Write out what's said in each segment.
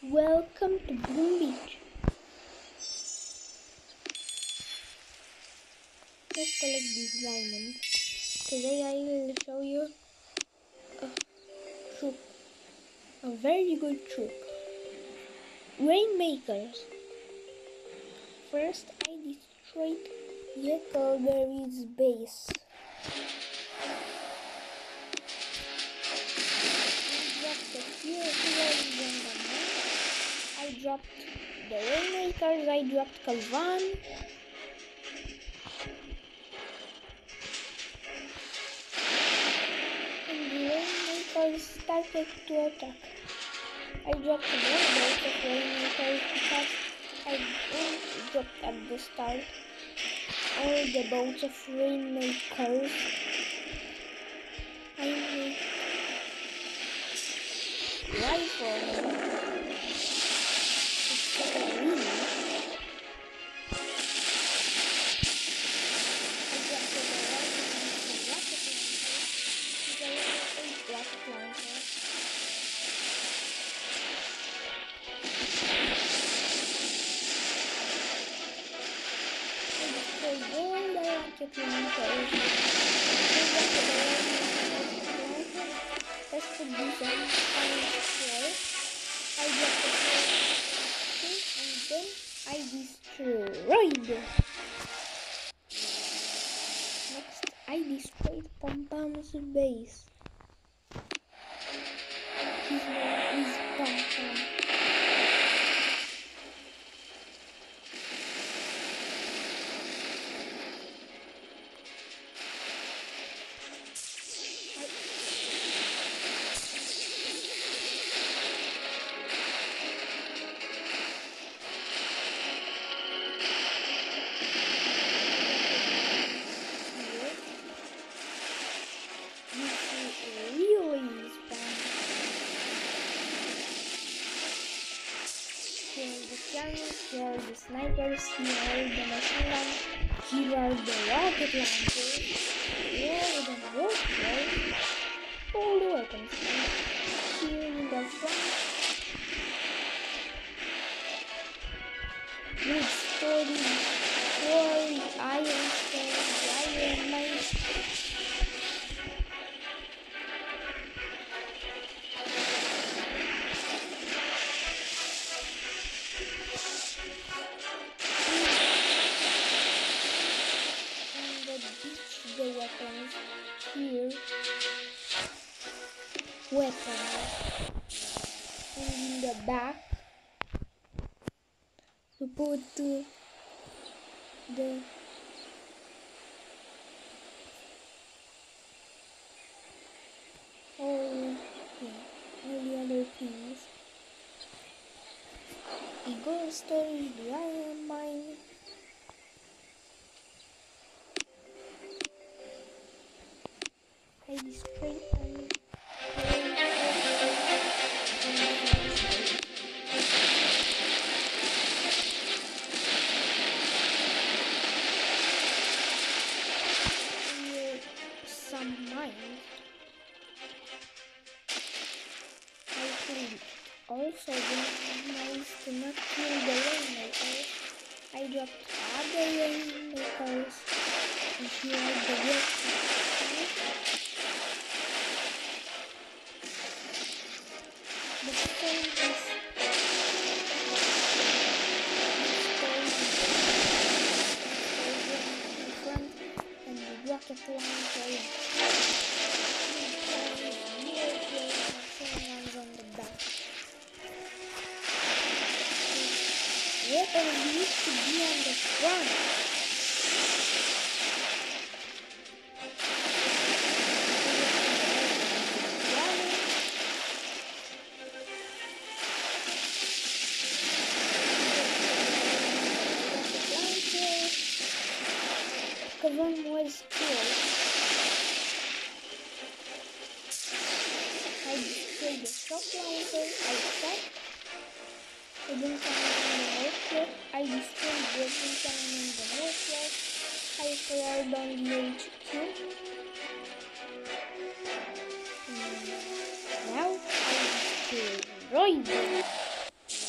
Welcome to Bloom Beach. Let's collect these diamonds. Today I will show you a trick, a very good trick. Rainmakers. First I destroyed Huckleberry's base. I dropped the Rainmakers, I dropped Calvan. And the Rainmakers started to attack. I dropped more boats of Rainmakers because I only dropped at the start all the boats of Rainmakers. I made rifle. Let's put these on floor. I got the and then I destroyed. Next, I destroyed Pom Pom's base. His name is Pom Pom. Here are the snipers, here are the machine guns, here are the rocket launchers, here are the warfare, all the weapons. Here in the front, with story, iron stone, iron knight. The weapons here, weapons, and in the back to put the all the other things. The gold storage, the iron mine. I destroyed them. Some mines. I killed also the mines to not kill the Rainmakers. I dropped other Rainmakers and here are the weapons. The stone is in front and the rocket launcher on the back. Weapons used to be on the front. One was killed. I destroyed the shop launcher outside. I didn't come in the north yet. I destroyed the cannon in the northwest. I fired on the HQ. Now I destroyed them.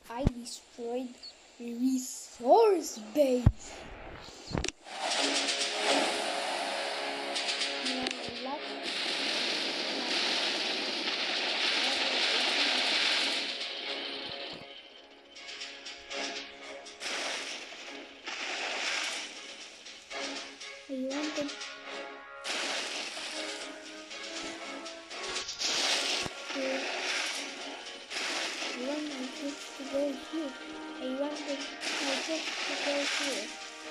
I destroyed the resource base. I wanted my troops to go here. I wanted my troops to go here.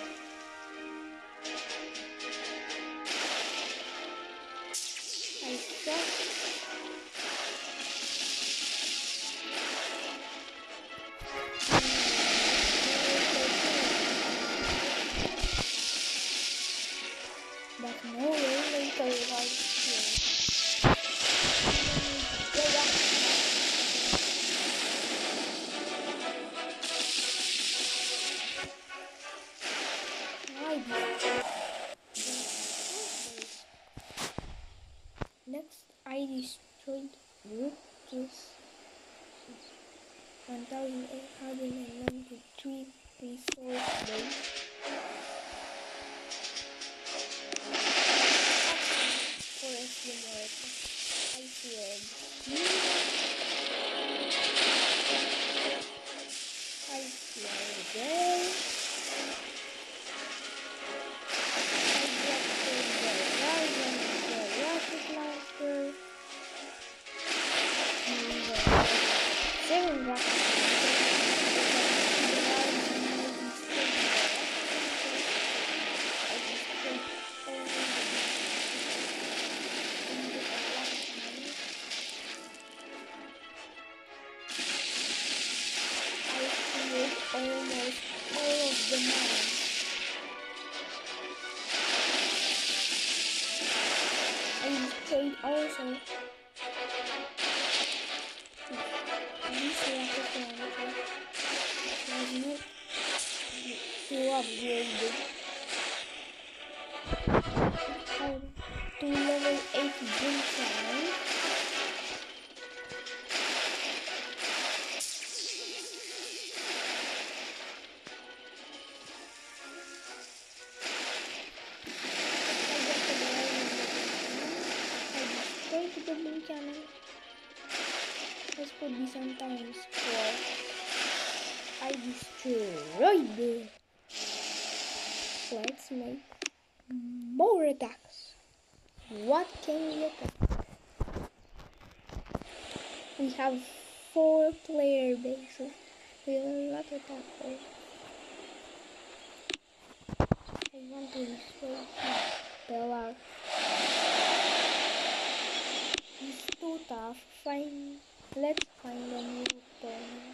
I thought but no Rainmaker was here. Go back. Next, I destroyed Root's 1893 resource base. Forest America. I feared. I feared there. Almost all of the mines. I destroyed also this rocket launcher. It was not too upgraded. To level 8 brimstone. The blue cannon. Let's put this on times 4. I destroyed it. Let's make more attacks. What can we attack? We have 4 player bases. We will not attack all. I want to destroy Bella. It's too tough. Let's find a new opponent.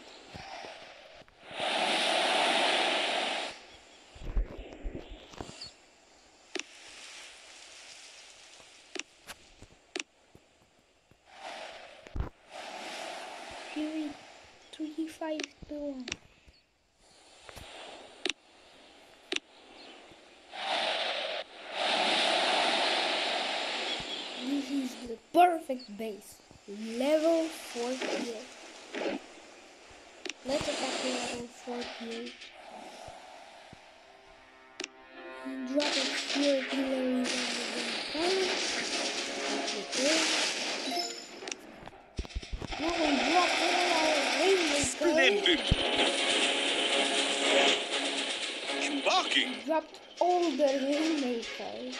Fury 352. This is the perfect base. Level 48. Let's attack level 48. Drop a few artilleries on the gun. Now we drop all our Rainmakers. Splendid! Embarking! Dropped all the Rainmakers.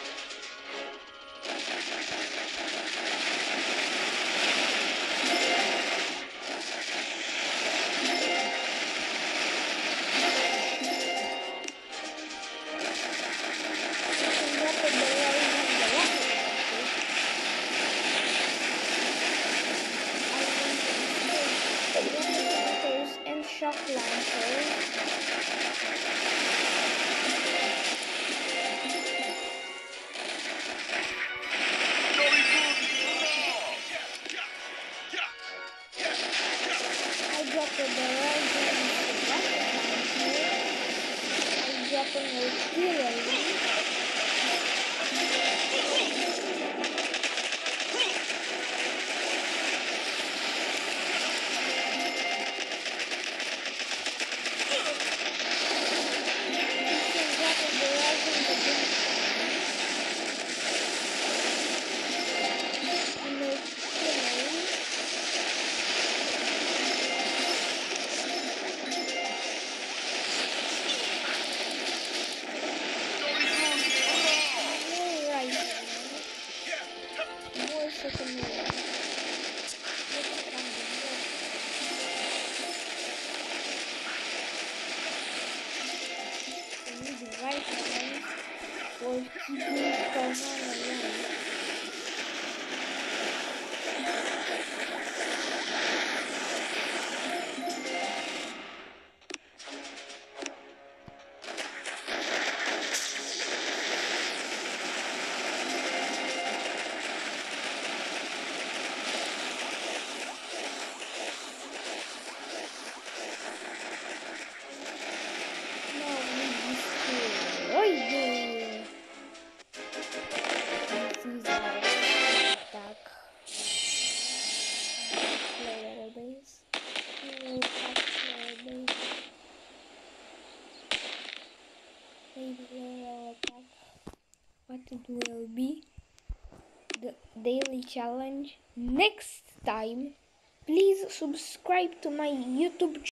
Shock launchers. I dropped the barrage and the rocket launcher. I dropped an artillery. I destroyed it. This is our attack. Player base. We will attack player base. Maybe we will attack. What it will be? The daily challenge next time. Please subscribe to my YouTube channel.